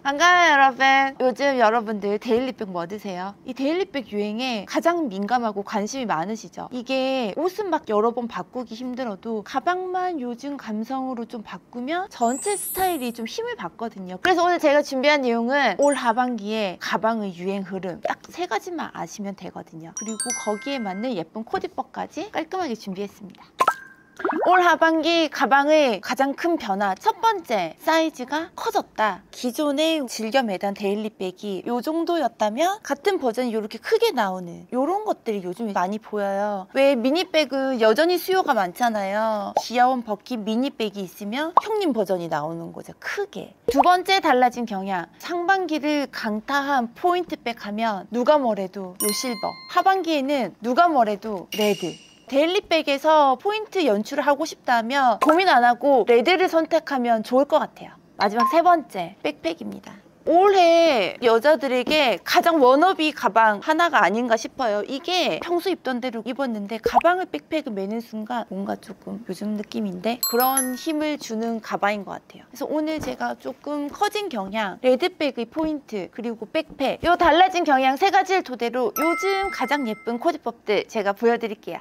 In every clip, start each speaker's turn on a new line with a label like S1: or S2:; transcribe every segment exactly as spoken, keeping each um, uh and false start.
S1: 반가워요 여러분. 요즘 여러분들 데일리백 뭐 드세요? 이 데일리백 유행에 가장 민감하고 관심이 많으시죠? 이게 옷은 막 여러 번 바꾸기 힘들어도 가방만 요즘 감성으로 좀 바꾸면 전체 스타일이 좀 힘을 받거든요. 그래서 오늘 제가 준비한 내용은 올 하반기에 가방의 유행 흐름 딱 세 가지만 아시면 되거든요. 그리고 거기에 맞는 예쁜 코디법까지 깔끔하게 준비했습니다. 올 하반기 가방의 가장 큰 변화, 첫 번째, 사이즈가 커졌다. 기존에 즐겨 매던 데일리백이 요 정도였다면 같은 버전이 이렇게 크게 나오는 이런 것들이 요즘에 많이 보여요. 왜 미니백은 여전히 수요가 많잖아요. 귀여운 버킷 미니백이 있으면 형님 버전이 나오는 거죠, 크게. 두 번째 달라진 경향, 상반기를 강타한 포인트백 하면 누가 뭐래도 요 실버, 하반기에는 누가 뭐래도 레드. 데일리백에서 포인트 연출을 하고 싶다면 고민 안 하고 레드를 선택하면 좋을 것 같아요. 마지막 세 번째, 백팩입니다. 올해 여자들에게 가장 워너비 가방 하나가 아닌가 싶어요. 이게 평소 입던 대로 입었는데 가방을 백팩을 매는 순간 뭔가 조금 요즘 느낌인데 그런 힘을 주는 가방인 것 같아요. 그래서 오늘 제가 조금 커진 경향, 레드백의 포인트, 그리고 백팩, 요 달라진 경향 세 가지를 토대로 요즘 가장 예쁜 코디법들 제가 보여드릴게요.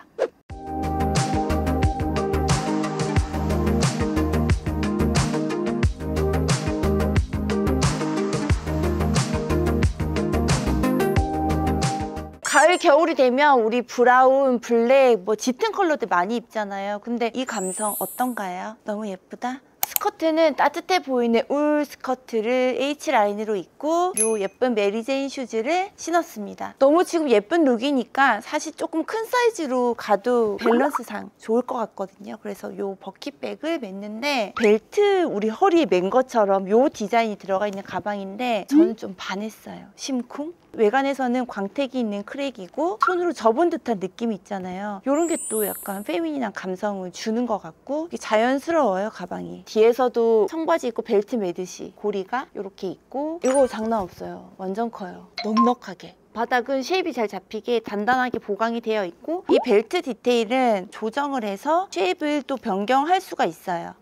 S1: 가을, 겨울이 되면 우리 브라운, 블랙, 뭐 짙은 컬러들 많이 입잖아요. 근데 이 감성 어떤가요? 너무 예쁘다? 스커트는 따뜻해 보이는 울 스커트를 H라인으로 입고 요 예쁜 메리제인 슈즈를 신었습니다. 너무 지금 예쁜 룩이니까 사실 조금 큰 사이즈로 가도 밸런스상 좋을 것 같거든요. 그래서 요 버킷백을 맸는데 벨트 우리 허리에 맨 것처럼 요 디자인이 들어가 있는 가방인데 저는 좀 반했어요. 심쿵? 외관에서는 광택이 있는 크랙이고 손으로 접은 듯한 느낌이 있잖아요. 이런 게 또 약간 페미닌한 감성을 주는 것 같고 자연스러워요, 가방이. 뒤에서도 청바지 입고 벨트 매듯이 고리가 이렇게 있고 이거 장난 없어요. 완전 커요. 넉넉하게. 바닥은 쉐입이 잘 잡히게 단단하게 보강이 되어 있고 이 벨트 디테일은 조정을 해서 쉐입을 또 변경할 수가 있어요.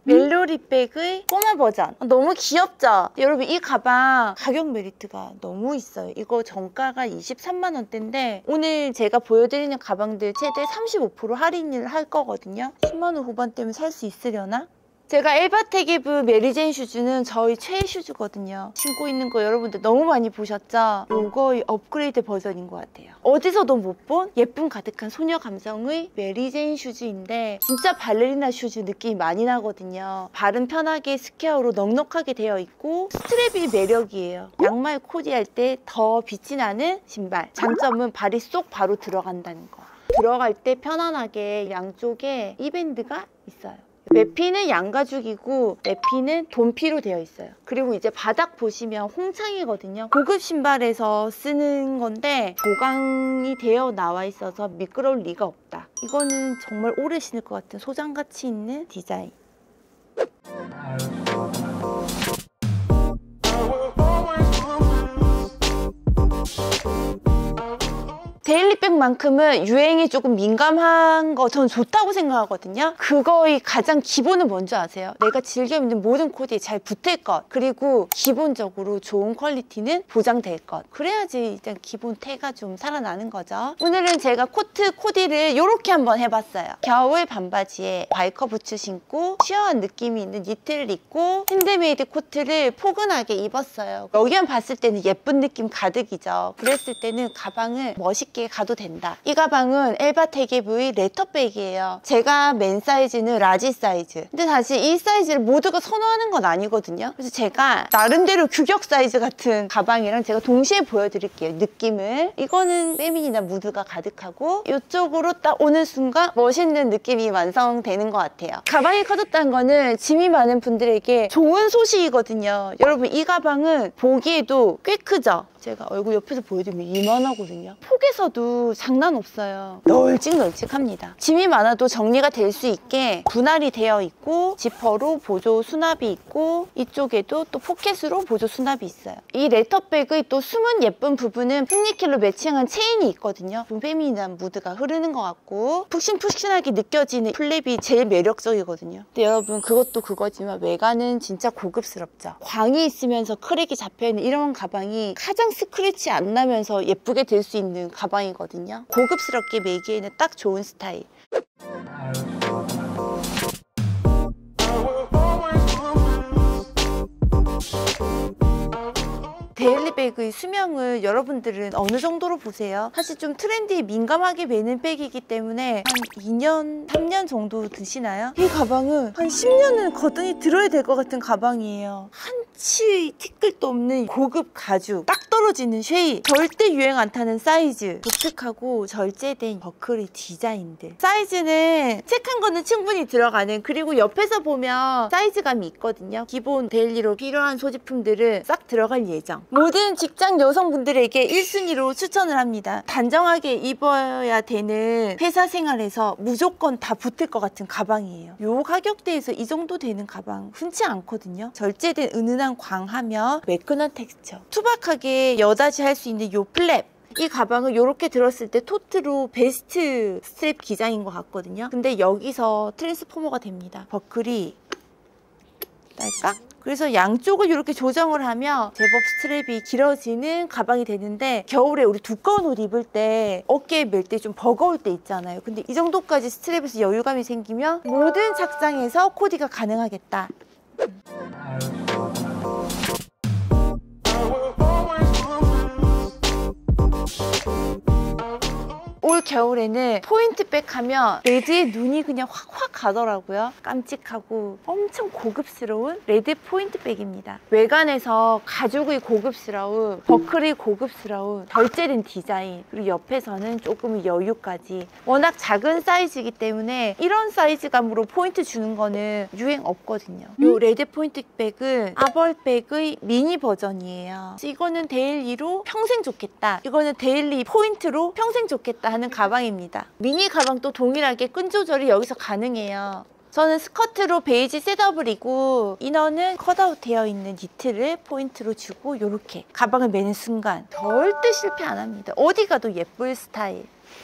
S1: 멜로리백의 꼬마 버전 너무 귀엽죠? 여러분 이 가방 가격 메리트가 너무 있어요. 이거 정가가 이십삼만 원대인데 오늘 제가 보여드리는 가방들 최대 삼십오 퍼센트 할인을 할 거거든요. 십만 원 후반대면 살 수 있으려나? 제가 엘바테기브 메리제인 슈즈는 저희 최애 슈즈거든요. 신고 있는 거 여러분들 너무 많이 보셨죠? 요거의 업그레이드 버전인 것 같아요. 어디서도 못 본 예쁨 가득한 소녀 감성의 메리제인 슈즈인데 진짜 발레리나 슈즈 느낌이 많이 나거든요. 발은 편하게 스퀘어로 넉넉하게 되어 있고 스트랩이 매력이에요. 양말 코디할 때 더 빛이 나는 신발. 장점은 발이 쏙 바로 들어간다는 거. 들어갈 때 편안하게 양쪽에 이밴드가 있어요. 매피는 양가죽이고 매피는 돈피로 되어 있어요. 그리고 이제 바닥 보시면 홍창이거든요. 고급 신발에서 쓰는 건데 보강이 되어 나와 있어서 미끄러울 리가 없다. 이거는 정말 오래 신을 것 같은 소장가치 있는 디자인. 데일리백만큼은 유행에 조금 민감한 거 저는 좋다고 생각하거든요. 그거의 가장 기본은 뭔지 아세요? 내가 즐겨 입는 모든 코디에 잘 붙을 것, 그리고 기본적으로 좋은 퀄리티는 보장될 것. 그래야지 일단 기본 태가 좀 살아나는 거죠. 오늘은 제가 코트 코디를 이렇게 한번 해봤어요. 겨울 반바지에 바이커 부츠 신고 시원한 느낌이 있는 니트를 입고 핸드메이드 코트를 포근하게 입었어요. 여기만 봤을 때는 예쁜 느낌 가득이죠. 그랬을 때는 가방을 멋있게 가도 된다. 이 가방은 엘바테기브의 레터백이에요. 제가 맨 사이즈는 라지 사이즈. 근데 사실 이 사이즈를 모두가 선호하는 건 아니거든요. 그래서 제가 나름대로 규격 사이즈 같은 가방이랑 제가 동시에 보여드릴게요. 느낌을. 이거는 페미닌한 무드가 가득하고 이쪽으로 딱 오는 순간 멋있는 느낌이 완성되는 것 같아요. 가방이 커졌다는 거는 짐이 많은 분들에게 좋은 소식이거든요. 여러분 이 가방은 보기에도 꽤 크죠? 제가 얼굴 옆에서 보여드리면 이만하거든요. 폭에서도 배도 장난 없어요. 널찍널찍합니다. 짐이 많아도 정리가 될 수 있게 분할이 되어 있고 지퍼로 보조 수납이 있고 이쪽에도 또 포켓으로 보조 수납이 있어요. 이 레터백의 또 숨은 예쁜 부분은 흑니켈로 매칭한 체인이 있거든요. 좀 페미닌한 무드가 흐르는 것 같고 푹신푹신하게 느껴지는 플랩이 제일 매력적이거든요. 근데 여러분 그것도 그거지만 외관은 진짜 고급스럽죠. 광이 있으면서 크랙이 잡혀있는 이런 가방이 가장 스크래치 안 나면서 예쁘게 될 수 있는 가방이거든요. 고급스럽게 매기에는 딱 좋은 스타일. 데일리백의 수명을 여러분들은 어느 정도로 보세요? 사실 좀 트렌디에 민감하게 매는 백이기 때문에 한 이 년, 삼 년 정도 드시나요? 이 가방은 한 십 년은 거뜬히 들어야 될 것 같은 가방이에요. 한치 티끌도 없는 고급 가죽, 딱 떨어지는 쉐입, 절대 유행 안 타는 사이즈, 독특하고 절제된 버클의 디자인들. 사이즈는 책한 거는 충분히 들어가는, 그리고 옆에서 보면 사이즈감이 있거든요. 기본 데일리로 필요한 소지품들은 싹 들어갈 예정. 모든 직장 여성분들에게 일 순위로 추천을 합니다. 단정하게 입어야 되는 회사 생활에서 무조건 다 붙을 것 같은 가방이에요. 요 가격대에서 이 정도 되는 가방 흔치 않거든요. 절제된 은은한 광하며 매끈한 텍스처, 투박하게 여다지 할 수 있는 요 플랩. 이 가방을 이렇게 들었을 때 토트로 베스트 스트랩 기장인 것 같거든요. 근데 여기서 트랜스포머가 됩니다. 버클이 딸깍. 그래서 양쪽을 이렇게 조정을 하면 제법 스트랩이 길어지는 가방이 되는데, 겨울에 우리 두꺼운 옷 입을 때 어깨에 멜 때 좀 버거울 때 있잖아요. 근데 이 정도까지 스트랩에서 여유감이 생기면 모든 착장에서 코디가 가능하겠다. 올 겨울에는 포인트백 하면 레드에 눈이 그냥 확확 가더라고요. 깜찍하고 엄청 고급스러운 레드 포인트백입니다. 외관에서 가죽의 고급스러운, 버클의 고급스러운 절제된 디자인, 그리고 옆에서는 조금 여유까지. 워낙 작은 사이즈이기 때문에 이런 사이즈감으로 포인트 주는 거는 유행 없거든요. 이 레드 포인트백은 아벌백의 미니 버전이에요. 이거는 데일리로 평생 좋겠다, 이거는 데일리 포인트로 평생 좋겠다 하는 가방입니다. 미니 가방도 동일하게 끈 조절이 여기서 가능해요. 저는 스커트로 베이지 셋업을 입고 이너는 컷아웃 되어 있는 니트를 포인트로 주고 이렇게 가방을 매는 순간 절대 실패 안 합니다. 어디 가도 예쁠 스타일.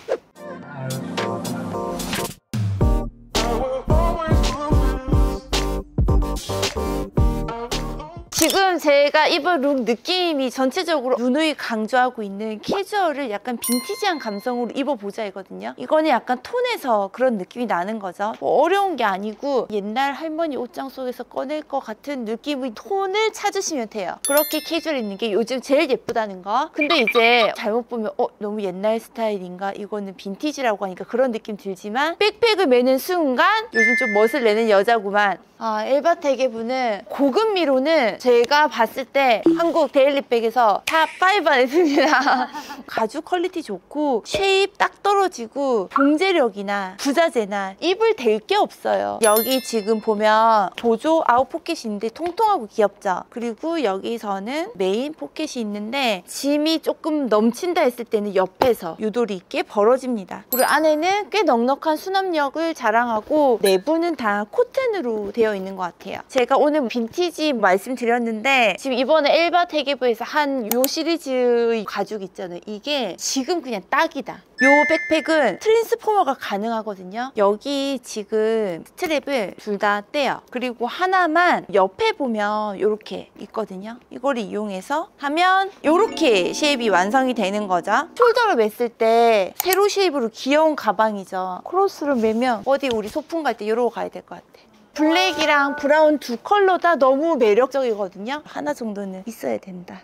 S1: 지금 제가 입은 룩 느낌이 전체적으로 누누이 강조하고 있는 캐주얼을 약간 빈티지한 감성으로 입어보자 이거든요. 이거는 약간 톤에서 그런 느낌이 나는 거죠. 뭐 어려운 게 아니고 옛날 할머니 옷장 속에서 꺼낼 것 같은 느낌의 톤을 찾으시면 돼요. 그렇게 캐주얼 입는 게 요즘 제일 예쁘다는 거. 근데 이제 잘못 보면 어 너무 옛날 스타일인가, 이거는 빈티지라고 하니까 그런 느낌 들지만, 백팩을 매는 순간 요즘 좀 멋을 내는 여자구만. 아, 엘바테게부는 고급미로는 제가 봤을 때 한국 데일리백에서 탑 파이브 안에 듭니다. 가죽 퀄리티 좋고 쉐입 딱 떨어지고 봉제력이나 부자재나 입을 댈 게 없어요. 여기 지금 보면 보조 아웃 포켓이 있는데 통통하고 귀엽죠? 그리고 여기서는 메인 포켓이 있는데 짐이 조금 넘친다 했을 때는 옆에서 유도리 있게 벌어집니다. 그리고 안에는 꽤 넉넉한 수납력을 자랑하고 내부는 다 코튼으로 되어 있는 것 같아요. 제가 오늘 빈티지 말씀드렸는데 지금 이번에 엘바테게부에서 한 요 시리즈의 가죽 있잖아요. 이게 지금 그냥 딱이다. 요 백팩은 트랜스포머가 가능하거든요. 여기 지금 스트랩을 둘 다 떼요. 그리고 하나만 옆에 보면 이렇게 있거든요. 이걸 이용해서 하면 이렇게 쉐입이 완성이 되는 거죠. 숄더를 맸을 때 세로 쉐입으로 귀여운 가방이죠. 크로스로 매면 어디 우리 소풍 갈 때 이러고 가야 될 것 같아. 블랙이랑 브라운 두 컬러 다 너무 매력적이거든요. 하나 정도는 있어야 된다.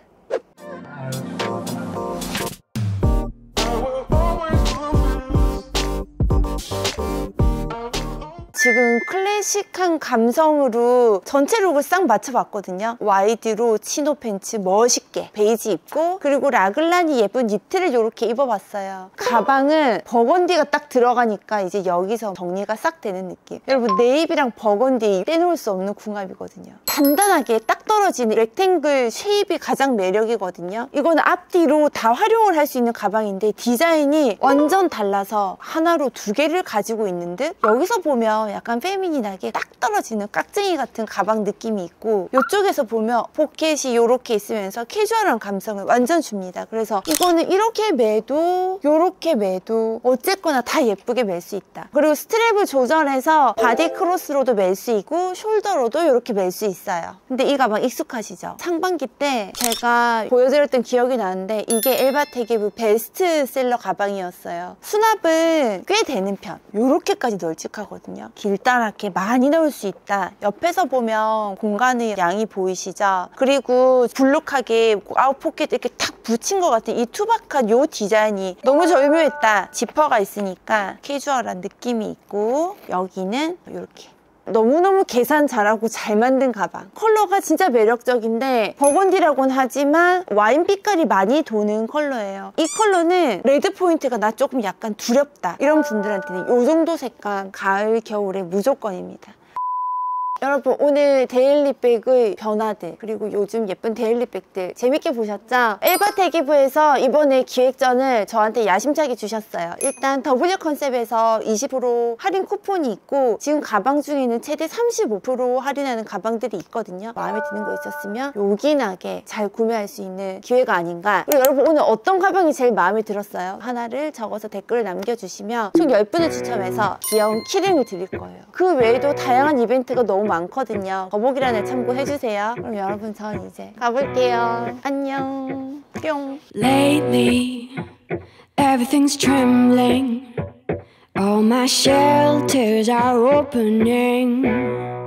S1: 지금 클래식한 감성으로 전체 룩을 싹 맞춰봤거든요. 와이드로 치노 팬츠 멋있게 베이지 입고, 그리고 라글란이 예쁜 니트를 이렇게 입어봤어요. 가방은 버건디가 딱 들어가니까 이제 여기서 정리가 싹 되는 느낌. 여러분, 네이비랑 버건디 빼놓을 수 없는 궁합이거든요. 단단하게 딱 떨어지는 렉탱글 쉐입이 가장 매력이거든요. 이거는 앞뒤로 다 활용을 할 수 있는 가방인데 디자인이 완전 달라서 하나로 두 개를 가지고 있는 듯, 여기서 보면 약간 페미닌하게 딱 떨어지는 깍쟁이 같은 가방 느낌이 있고, 이쪽에서 보면 포켓이 이렇게 있으면서 캐주얼한 감성을 완전 줍니다. 그래서 이거는 이렇게 매도 이렇게 매도 어쨌거나 다 예쁘게 멜 수 있다. 그리고 스트랩을 조절해서 바디 크로스로도 멜 수 있고 숄더로도 이렇게 멜 수 있어요. 근데 이 가방 익숙하시죠? 상반기 때 제가 보여드렸던 기억이 나는데 이게 엘바테기브 베스트셀러 가방이었어요. 수납은 꽤 되는 편. 이렇게까지 널찍하거든요. 길다랗게 많이 넣을 수 있다. 옆에서 보면 공간의 양이 보이시죠? 그리고 불룩하게 아웃포켓 이렇게 탁 붙인 것 같은 이 투박한 이 디자인이 너무 절묘했다. 지퍼가 있으니까 캐주얼한 느낌이 있고, 여기는 이렇게 너무너무 계산 잘하고 잘 만든 가방. 컬러가 진짜 매력적인데 버건디라고는 하지만 와인 빛깔이 많이 도는 컬러예요. 이 컬러는 레드 포인트가 나 조금 약간 두렵다 이런 분들한테는 이 정도 색감 가을 겨울에 무조건입니다. 여러분, 오늘 데일리백의 변화들, 그리고 요즘 예쁜 데일리백들 재밌게 보셨죠? 엘바테기브에서 이번에 기획전을 저한테 야심차게 주셨어요. 일단 더블유 컨셉에서 이십 퍼센트 할인 쿠폰이 있고, 지금 가방 중에는 최대 삼십오 퍼센트 할인하는 가방들이 있거든요. 마음에 드는 거 있었으면 요긴하게 잘 구매할 수 있는 기회가 아닌가. 그리고 여러분, 오늘 어떤 가방이 제일 마음에 들었어요? 하나를 적어서 댓글을 남겨주시면 총 열 분을 추첨해서 귀여운 키링을 드릴 거예요. 그 외에도 다양한 이벤트가 너무 많거든요. 더보기란에 참고해주세요. 그럼 여러분, 전 이제 가볼게요. 안녕. 뿅.
S2: Lately, everything's trembling. All my shelters are opening.